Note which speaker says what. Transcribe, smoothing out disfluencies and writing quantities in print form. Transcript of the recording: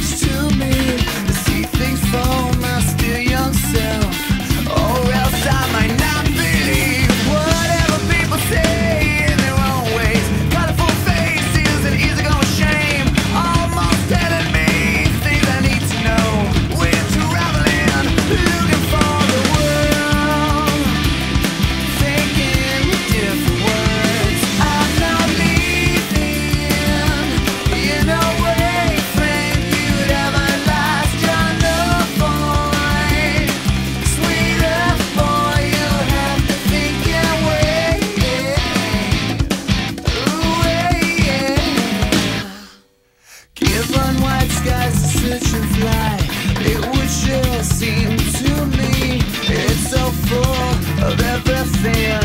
Speaker 1: much to me to see things from my still young self, or else I might not believe whatever people say in their own ways. Colourful faces and easygoing shame, almost telling me things I need to know. We're traveling, looking for the world, thinking different words. I'm not leaving in a way, friend, you'd ever lost your love, boy. Sweeter boy, you have to think your way. Ooh, yeah. Given white skies to search and fly, it would sure seem to me it's so full of everything